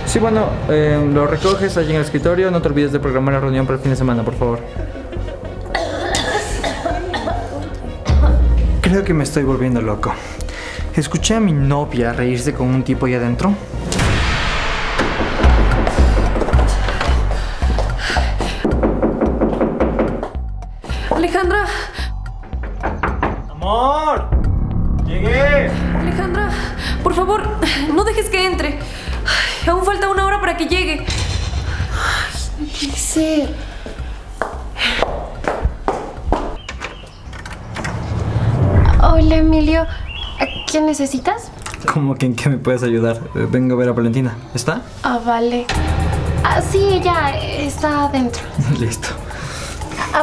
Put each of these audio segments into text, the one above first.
Sí, bueno, lo recoges allí en el escritorio. No te olvides de programar la reunión para el fin de semana, por favor. Creo que me estoy volviendo loco. Escuché a mi novia reírse con un tipo ahí adentro. Alejandra. ¡Amor! ¡Llegué! Alejandra, por favor, no dejes que entre. Ay, aún falta 1 hora para que llegue. Ay, no puede ser. Hola, Emilio. ¿Qué necesitas? ¿Cómo que en qué me puedes ayudar? Vengo a ver a Valentina. ¿Está? Ah, vale. Ah, sí, ella está adentro. Listo. Ah,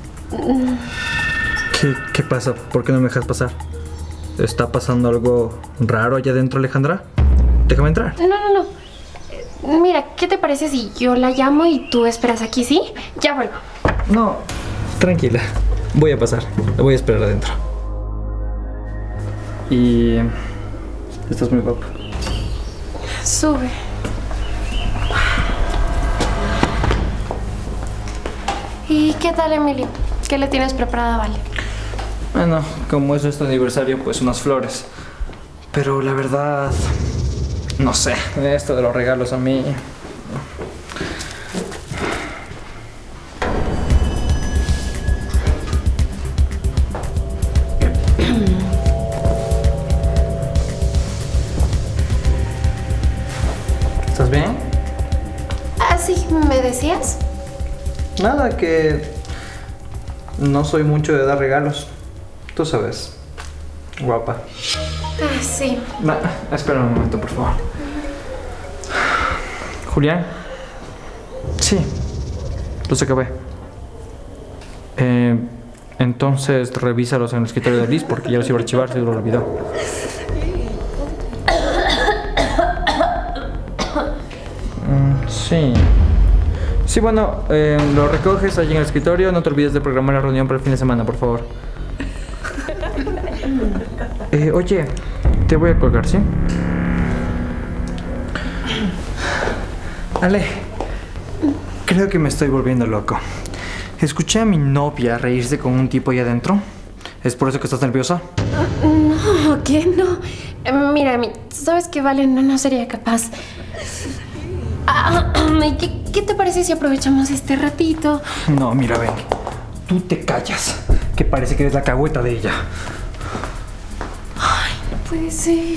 ¿Qué pasa? ¿Por qué no me dejas pasar? ¿Está pasando algo raro allá adentro, Alejandra? Déjame entrar. no. Mira, ¿qué te parece si yo la llamo y tú esperas aquí, sí? Ya vuelvo. No, tranquila. Voy a pasar. La voy a esperar adentro. Y... estás muy guapa. Sube. ¿Y qué tal, Emilio? ¿Qué le tienes preparada, Vale? Bueno, como es nuestro aniversario, pues unas flores. Pero la verdad... no sé, esto de los regalos a mí... ¿Estás bien? Ah, sí, ¿me decías? Nada, que... no soy mucho de dar regalos. Tú sabes. Guapa. Ah, sí. Espera un momento, por favor. ¿Julián? Sí. Los acabé. Entonces revísalos en el escritorio de Liz porque ya los iba a archivar, se lo olvidó. Sí. Sí, bueno, lo recoges allí en el escritorio. No te olvides de programar la reunión para el fin de semana, por favor. Oye, te voy a colgar, ¿sí? Ale, creo que me estoy volviendo loco. Escuché a mi novia reírse con un tipo ahí adentro. ¿Es por eso que estás nerviosa? No, ¿qué no? Mira, sabes que Vale no sería capaz. ¿Qué te parece si aprovechamos este ratito? No, mira, ven. Tú te callas, que parece que eres la cagüeta de ella. Ay, no puede ser.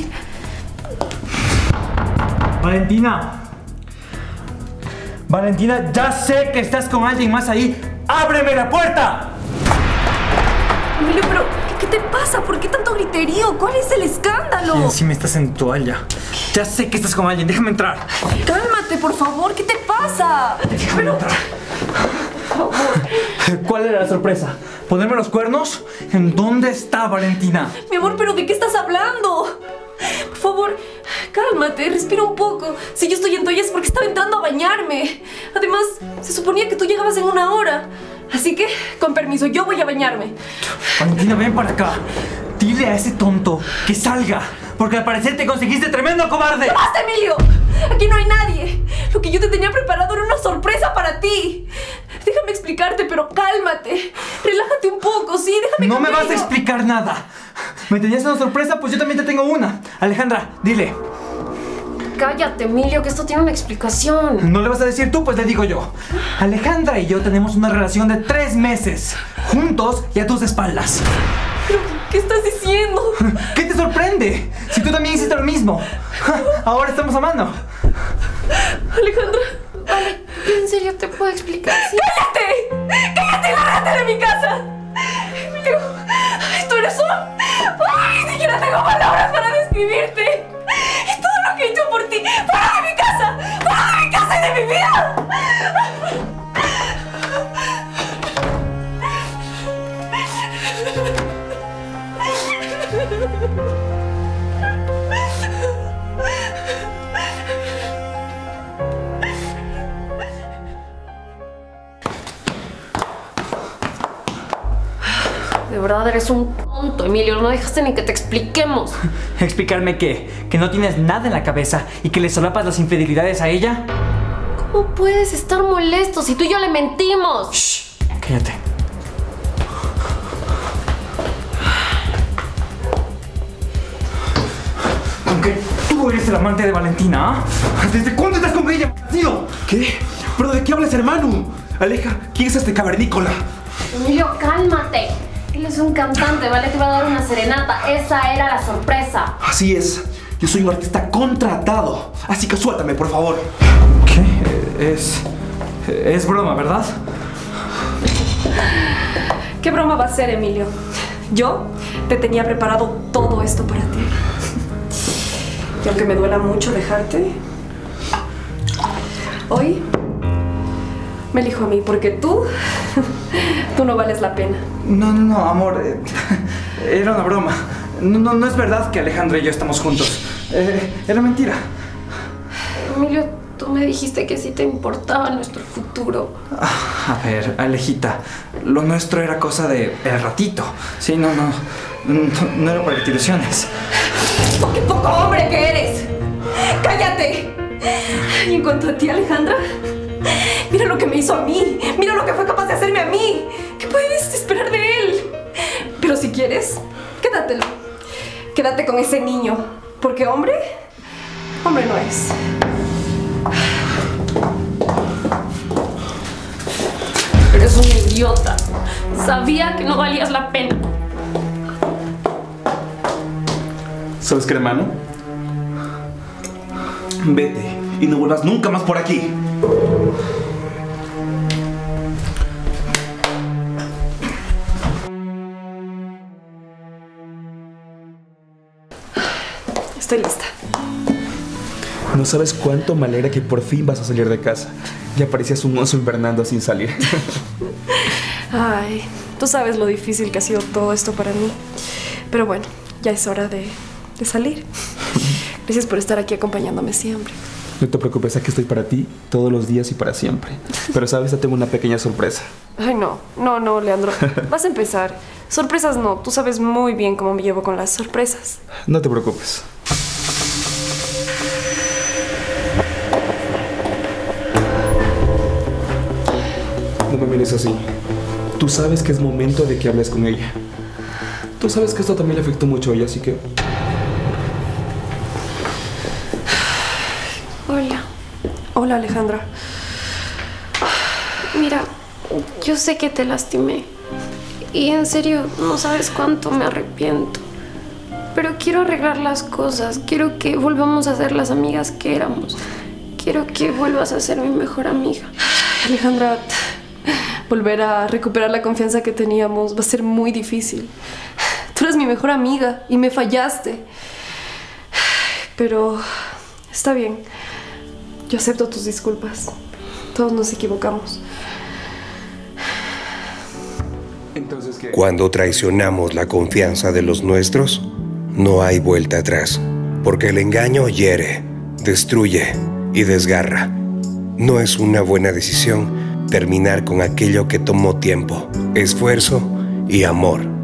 Valentina. Valentina, ya sé que estás con alguien más ahí. ¡Ábreme la puerta! Emilio, pero ¿qué te pasa? ¿Por qué tanto griterío? ¿Cuál es el escándalo? Y encima estás en toalla. Ya sé que estás con alguien, déjame entrar. Cálmate, por favor, ¿qué te pasa? Déjame entrar. Por favor. ¿Cuál era la sorpresa? ¿Ponerme los cuernos? ¿En dónde está Valentina? Mi amor, ¿pero de qué estás hablando? Por favor, cálmate, respira un poco. Si yo estoy en toalla es porque estaba entrando a bañarme. Además, se suponía que tú llegabas en 1 hora. Así que, con permiso, yo voy a bañarme. Valentina, ven para acá. Dile a ese tonto que salga, porque al parecer te conseguiste tremendo cobarde. ¡Basta, Emilio! Aquí no hay nadie. Lo que yo te tenía preparado era una sorpresa para ti. Déjame explicarte, pero cálmate. Relájate un poco, ¿sí? Déjame. No me vas a explicar nada. ¿Me tenías una sorpresa? Pues yo también te tengo una. Alejandra, dile. Cállate, Emilio, que esto tiene una explicación. ¿No le vas a decir tú? Pues le digo yo. Alejandra y yo tenemos una relación de 3 meses. Juntos y a tus espaldas. ¿Pero qué estás diciendo? ¿Qué te sorprende? Si tú también hiciste lo mismo. Ahora estamos a mano. Alejandra. Vale, ¿en serio te puedo explicar? ¿Sí? ¡Cállate! ¡Cállate y lárgate de mi casa! Emilio, tú eres un... ¡Ay, ni siquiera tengo palabras para describirte! ¡Es todo lo que he hecho por ti! ¡Fuera de mi casa! ¡Fuera de mi casa y de mi vida! De verdad eres un Tonto, Emilio, no dejaste ni que te expliquemos. ¿Explicarme qué? ¿Que no tienes nada en la cabeza y que le solapas las infidelidades a ella? ¿Cómo puedes estar molesto si tú y yo le mentimos? Shh, cállate. Aunque tú eres el amante de Valentina, ¿ah? ¿Desde cuándo estás con ella, tío? ¿Qué? ¿Pero de qué hablas, hermano? Aleja, ¿quién es este cavernícola? Emilio, cálmate. Él es un cantante, ¿vale? Te va a dar una serenata. Esa era la sorpresa. Así es. Yo soy un artista contratado. Así que suéltame, por favor. ¿Qué? Es broma, ¿verdad? ¿Qué broma va a ser, Emilio? Yo te tenía preparado todo esto para ti. Y aunque me duela mucho dejarte, hoy me elijo a mí porque tú no vales la pena. No, amor. Era una broma. No es verdad que Alejandra y yo estamos juntos. Era mentira. Emilio, tú me dijiste que sí te importaba nuestro futuro. A ver, Alejita, lo nuestro era cosa de el ratito. Sí, no era para que te ilusiones. ¡Oh, qué poco hombre que eres! ¡Cállate! Y en cuanto a ti, Alejandra, mira lo que me hizo a mí. Mira lo que fue capaz de hacerme a mí. ¿Qué puedes esperar de él? Pero si quieres, quédatelo. Quédate con ese niño. Porque hombre no es. Eres un idiota. Sabía que no valías la pena. ¿Sabes qué, hermano? Vete y no vuelvas nunca más por aquí. Estoy lista. No sabes cuánto me alegra que por fin vas a salir de casa. Ya parecías un oso invernando sin salir. Ay, tú sabes lo difícil que ha sido todo esto para mí. Pero bueno, ya es hora de salir. Gracias por estar aquí acompañándome siempre. No te preocupes, aquí estoy para ti todos los días y para siempre. Pero sabes, te tengo una pequeña sorpresa. Ay, no, Leandro. Vas a empezar. Sorpresas no, tú sabes muy bien cómo me llevo con las sorpresas. No te preocupes. No me mires así. Tú sabes que es momento de que hables con ella. Tú sabes que esto también le afectó mucho a ella, así que... Hola. Hola, Alejandra. Mira, yo sé que te lastimé. Y en serio, no sabes cuánto me arrepiento. Pero quiero arreglar las cosas. Quiero que volvamos a ser las amigas que éramos. Quiero que vuelvas a ser mi mejor amiga. Alejandra, volver a recuperar la confianza que teníamos va a ser muy difícil. Tú eres mi mejor amiga y me fallaste. Pero está bien. Yo acepto tus disculpas. Todos nos equivocamos. Entonces, ¿qué? Cuando traicionamos la confianza de los nuestros, no hay vuelta atrás, porque el engaño hiere, destruye y desgarra. No es una buena decisión terminar con aquello que tomó tiempo, esfuerzo y amor.